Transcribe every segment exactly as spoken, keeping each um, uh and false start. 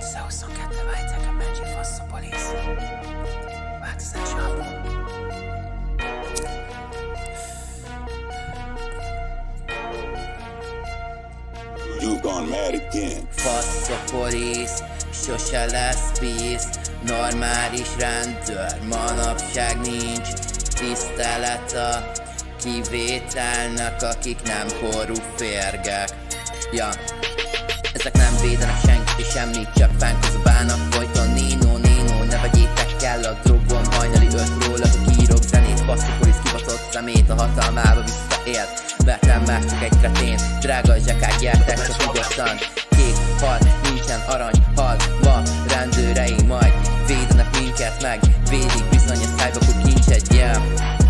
huszonkettő Vajcek, a Benji Fasz, a Police. Változás album. You've gone mad again. Fasz a Police, sose lesz peace. Normális rendőr, manapság nincs tisztelet a kivételnek, akik nem korrupt férgek. Ja. Ezek nem védenek senkit, semmit, csak fánkozbálnak folyton. Nino, Nino, ne vegyétek el a drogom. Hajnali öt rólak, írok zenét. Fasz a Police kibatott szemét, a hatalmába visszaélt, mert nem már csak egy kretén. Drága zsekák, gyertek csak nyugodtan. Kék hal, nincsen arany hal, ma rendőrei majd védenek minket meg. Védik bizony a szájba, hogy kincs egy yeah.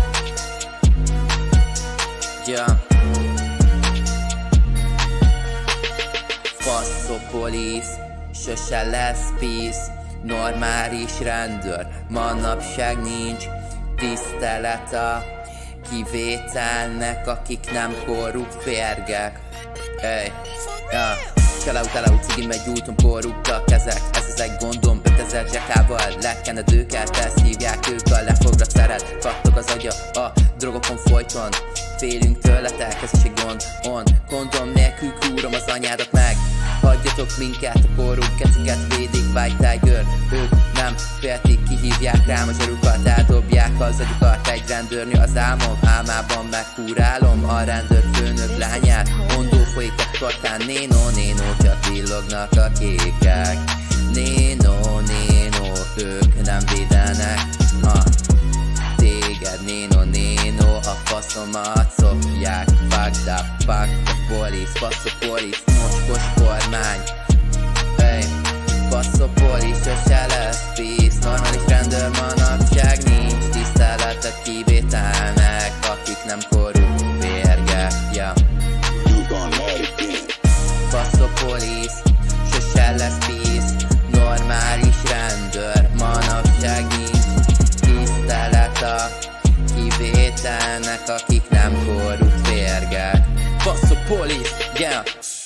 Yeah. Fasz a Police, sose lesz peace. Normális rendőr, manapság nincs tisztelet a kivételnek, akik nem korrupt férgek. Hey, yeah. Kelaut, elaut, cigi megy úton, korruptak ezek. Ez az egy gondom, ötezer zsekával lekened őket, ezt hívják ők a lefogra szeret. Kattog az agya a drogokon folyton, félünk tőletek, ez is egy gond on. Kondom nélkül kúrom az anyádat meg. Hagyjatok minket, a korrupt keciket védik, White Tiger. Ők nem féltik, kihívják rám a zsarukat, eldobják az agyukat. Egy rendőrnő az álmom, álmában megkúrálom a rendőrfőnök lányát. Mondó folyik a kartán, Néno, Néno, csak villognak a kékek. Néno, Néno, ők nem védenek ha téged. Néno, Néno, a faszomat szopják. Fuck up, fuck the Police, fasz a Police, mocskos kormány. Hey, fasz a Police, sose lesz peace. Normális rendőr, manapság nincs tisztelet a kivételnek, akik nem korrupt férgek. Yeah. You've gone mad again. Fasz a Police, sose lesz peace. Normális rendőr, manapság nincs tisztelet a kivételnek, akik nem korrupt férgek. Fasz a Police, yeah.